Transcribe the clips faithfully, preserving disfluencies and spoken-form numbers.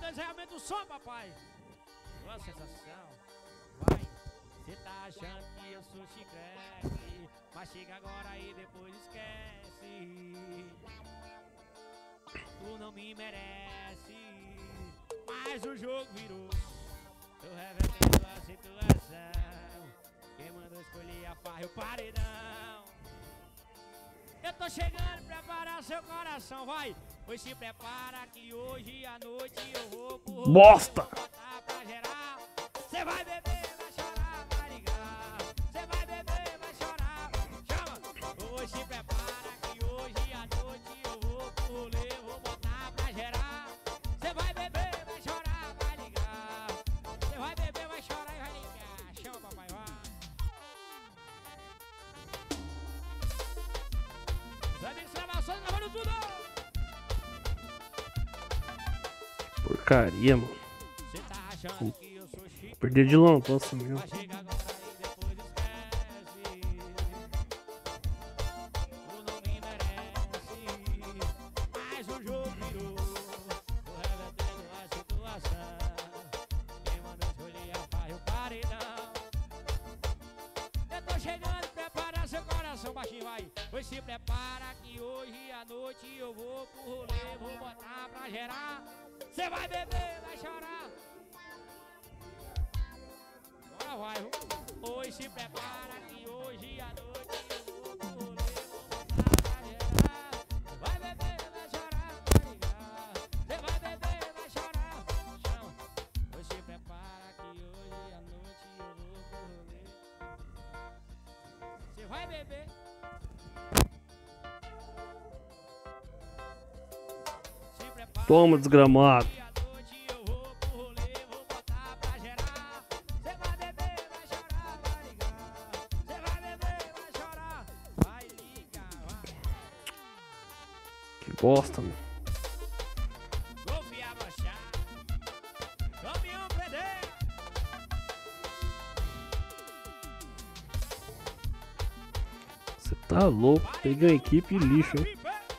paredões realmente do som, papai. Uma sensação. Vai. Cê tá achando que eu sou chiclete, mas chega agora e depois esquece. Tu não me merece, mas o jogo virou. Tô revertendo a situação. Quem mandou escolher a farra e o paredão. Eu tô chegando, preparar seu coração, vai. Pois se prepara que hoje à noite eu vou pro bosta. Pra gerar. Cê vai beber, vai chorar, vai ligar. Cê vai beber, vai chorar. Chama. Hoje se prepara que hoje à noite eu vou pro rolê, vou botar pra gerar. Cê vai beber, vai chorar, vai ligar. Cê vai beber, vai chorar e vai ligar. Chama, papai, vai. Zanix gravações, gravando tudo. Porcaria, mano. Perder de longe, nossa, meu. Pois se prepara que hoje à noite eu vou pro rolê, vou botar pra gerar. Cê vai beber, vai chorar. Agora vai, viu? Hoje se prepara que hoje à noite eu vou pro rolê, vou botar pra gerar. Cê vai beber, vai chorar, vai ligar. Cê vai beber, vai chorar. Chama. Hoje se prepara que hoje à noite eu vou pro rolê. Cê vai beber. Toma, desgramado. Que bosta, meu. Você tá louco? Peguei uma equipe lixo, hein?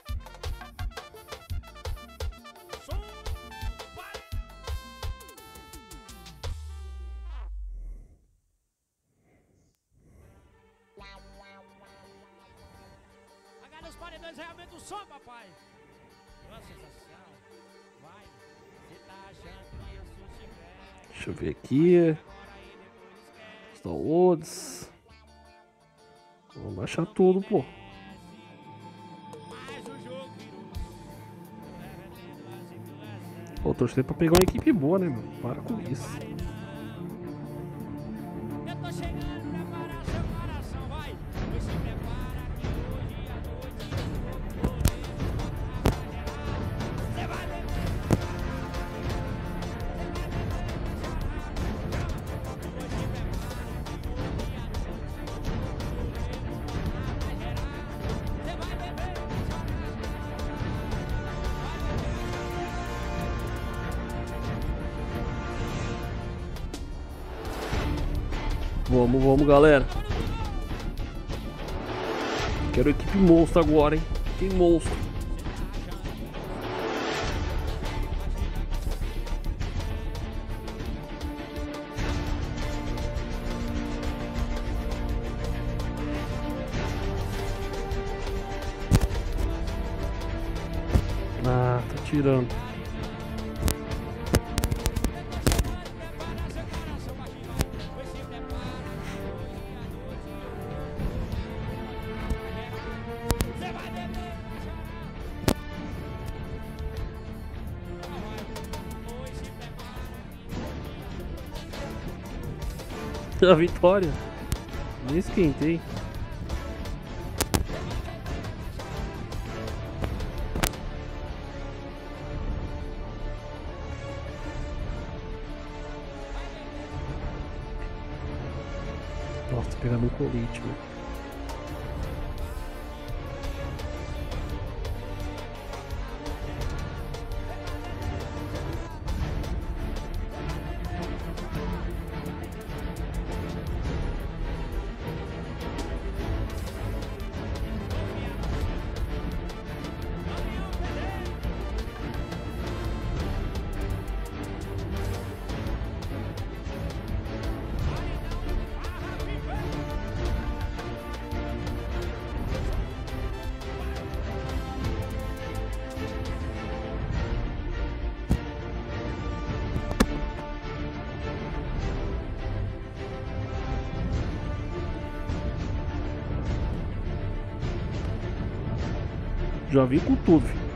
Os paredões realmente do som, papai. Uma sensação. Vai. Você tá achando que eu sou chiclete. Deixa eu ver aqui. Downloads. Vamos baixar tudo, pô. Pô, torcer pra pegar uma equipe boa, né, meu? Para com isso. Eu tô chegando, preparar seu coração, vai. Pois se prepara que hoje à noite eu vou pro rolê, vou botar pra gerar. Cê vai beber, vai chorar. Cê vai beber, vai chorar. Pois se prepara que hoje à noite eu vou pro rolê, vou botar pra gerar. Cê vai beber, vai chorar. Vamos, vamos, galera. Quero equipe monstro agora, hein? Que monstro. Ah, tá tirando. A vitória. Nem esquentei. Nossa, tô pegando um colite, né? Já vi com tudo, filho.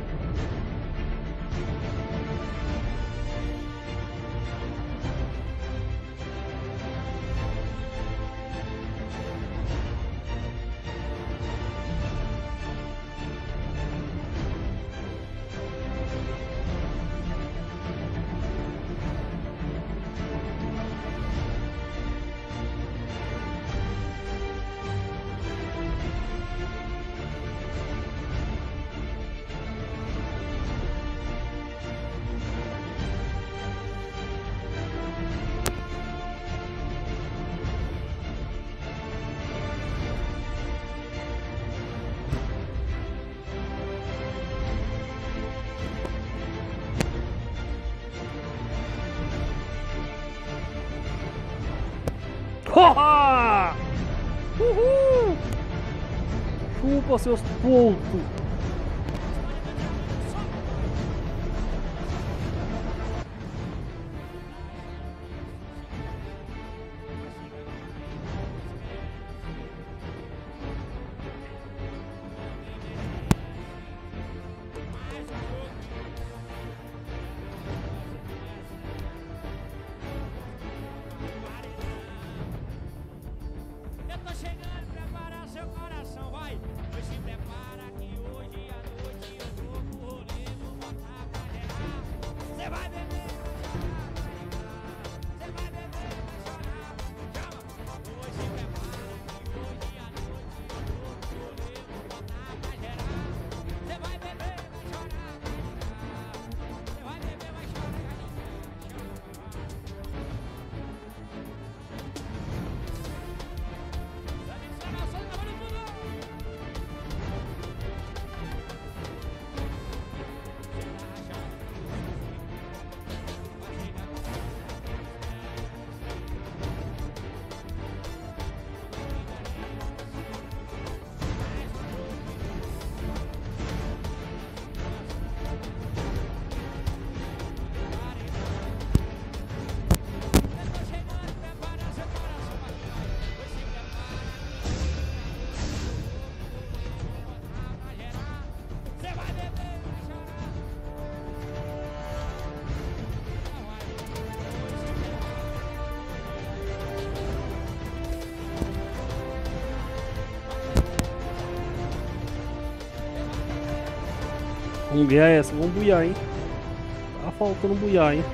Haha! Uhul! Chupa seus pontos! Eu tô chegando, prepara seu coração, vai. Pois se prepara que hoje à noite eu vou pro rolê, vou botar pra gerar. Cê vai beber, vai chorar, cê vai beber, vai chorar. Chama! Pois se prepara que hoje à noite eu vou pro rolê, vou botar pra gerar. Cê vai beber, vai chorar, cê vai beber, vai chorar. Vamos ganhar essa, vamos buiar, hein? Tá faltando buiar, hein?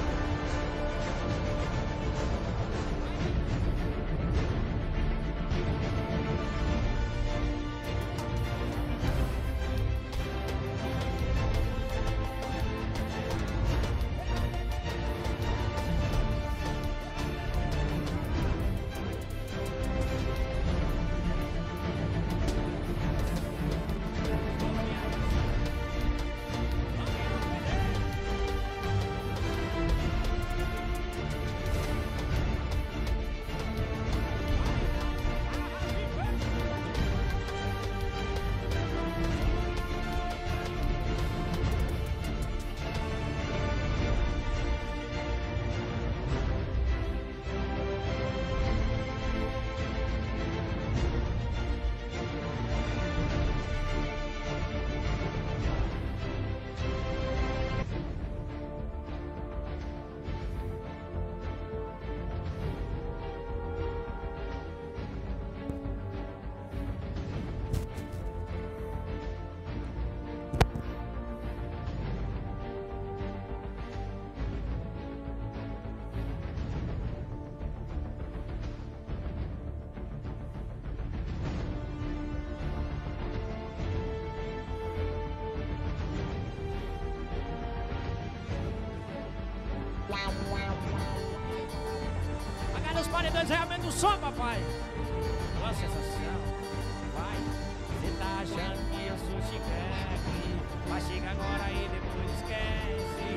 Agarra os paredões, realmente o som, papai. Olha a sensação. Vai. Você tá achando que eu sou chiclete, mas chega agora e depois esquece.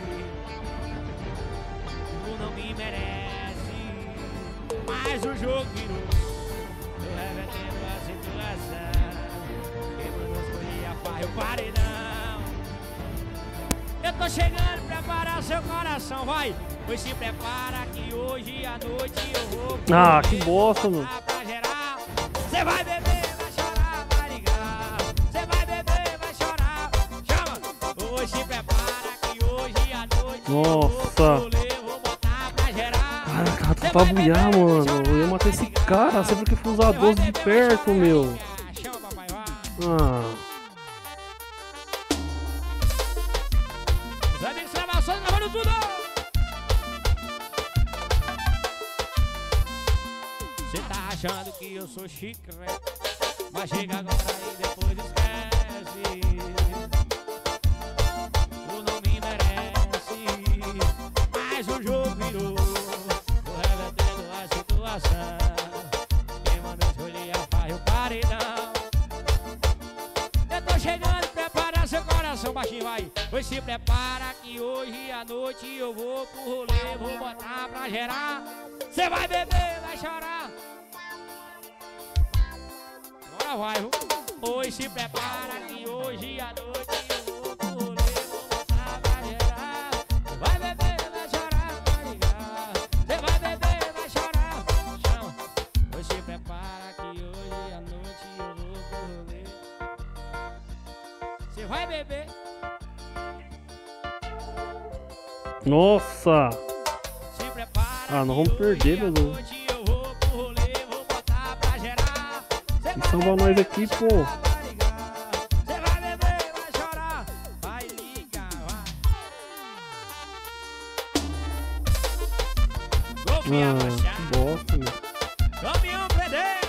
Tu não me merece, mas o jogo virou. Tô revertendo a situação. Quem mandou escolher a pá, eu paredão. Eu tô chegando, prepara seu coração, vai. Pois se prepara que hoje à noite eu vou. Ah, que bosta, mano. Cê vai beber, vai chorar, vai ligar. Cê vai beber, vai chorar. Pois se prepara que hoje à noite Nossa. eu vou pro rolê, vou botar pra gerar. Caraca, tá pra buiar, mano. Eu ia matar esse cara. Sempre que for usar doze de perto, meu. Chama, papai, vai. Ah. Os amigos gravações gravando tudo. Cê tá achando que eu sou chiclete, mas chega agora e depois esquece. Tu não me merece, mas o jogo virou. Tô revertendo a situação. Quem mandou escolher a farra e o paredão. Eu tô chegando, prepara seu coração, baixinho, vai. Pois se prepara que hoje à noite eu vou pro rolê, vou botar pra gerar. Cê vai beber, vai chorar. Agora vai, viu? Pois se prepara que hoje à noite eu vou pro rolê, vou botar pra gerar. Cê vai beber, vai chorar, vai ligar. Cê vai beber, vai chorar. Chama. Pois se prepara que hoje à noite eu vou pro rolê. Cê vai beber. Nossa. Se prepara. Ah, não vamos perder, meu Deus. Eu vou pro rolê, vou botar pra gerar. Cê vai Salva nós aqui, pô. vai ligar. Cê vai beber, vai chorar. Vai ligar, vai. Golfinha, Ah, baixar. que bosta, meu. Caminhão prender.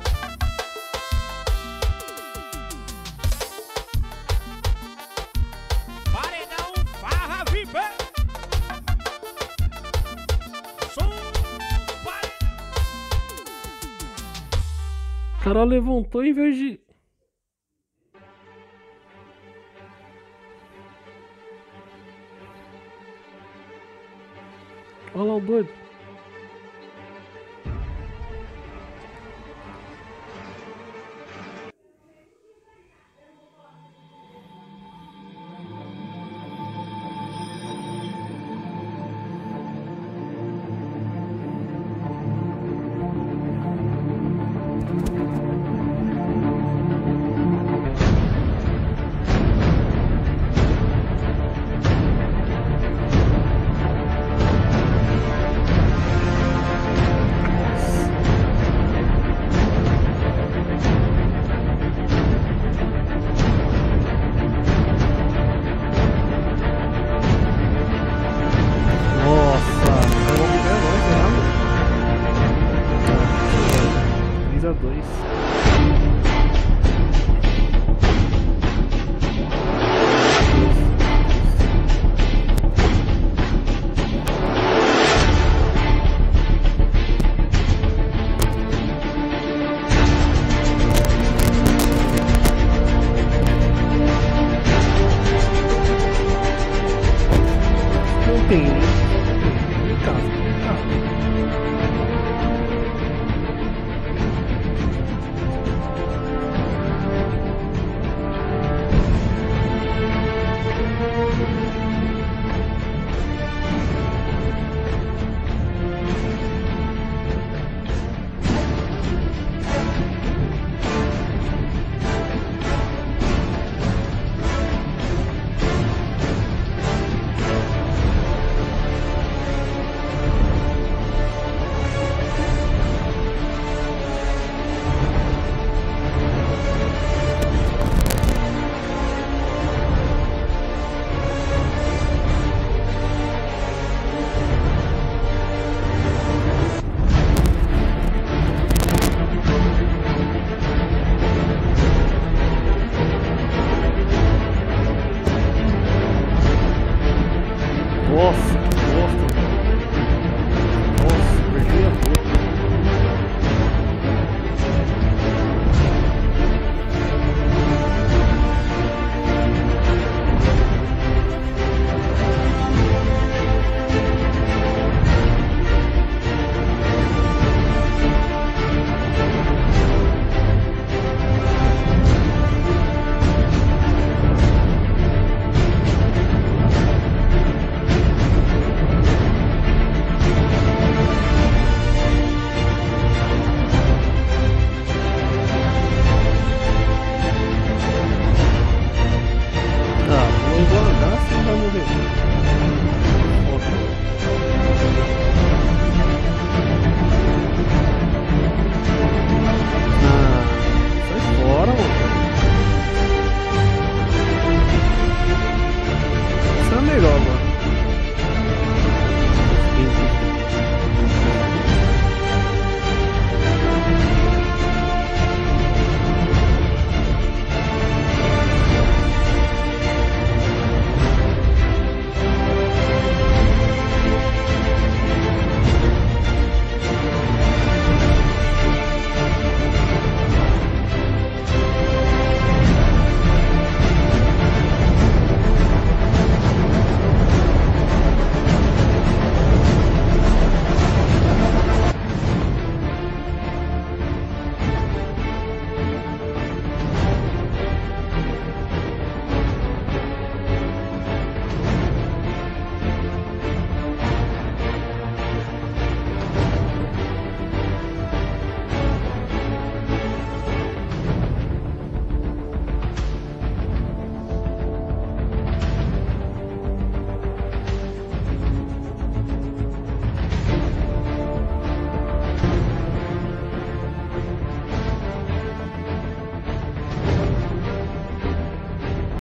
Paredão, farra, viver. Som, paredão. O cara levantou em vez de... Olha lá o doido. Nossa, vamos ver nós errado. três a dois. Não tem, né? Em casa, em casa. Nossa, nossa. Nossa, perdi a boca. vai morrer. Ó.